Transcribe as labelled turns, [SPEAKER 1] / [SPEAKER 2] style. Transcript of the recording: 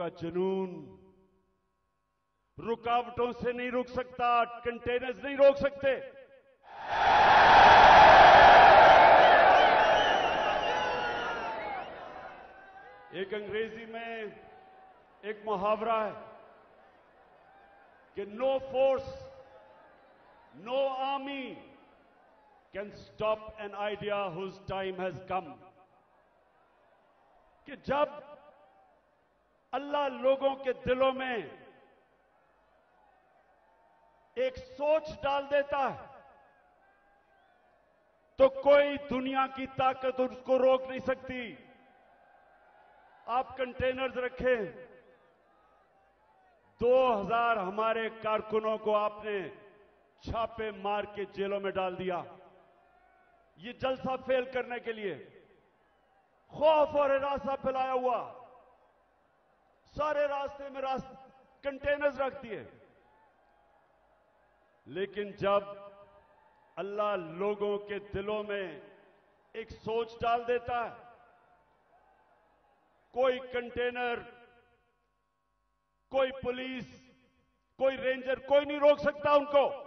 [SPEAKER 1] का जुनून रुकावटों से नहीं रुक सकता, कंटेनर्स नहीं रोक सकते। एक अंग्रेजी में एक मुहावरा है कि no force, no army can stop an idea whose time has come. कि जब अल्लाह लोगों के दिलों में एक सोच डाल देता है तो कोई दुनिया की ताकत उसको रोक नहीं सकती। आप कंटेनर्स रखें, 2000 हमारे कारकुनों को आपने छापे मार के जेलों में डाल दिया, ये जलसा फेल करने के लिए। खौफ और हिरासा फैलाया हुआ, सारे रास्ते में कंटेनर्स रख दिए। लेकिन जब अल्लाह लोगों के दिलों में एक सोच डाल देता है, कोई कंटेनर, कोई पुलिस, कोई रेंजर, कोई नहीं रोक सकता उनको।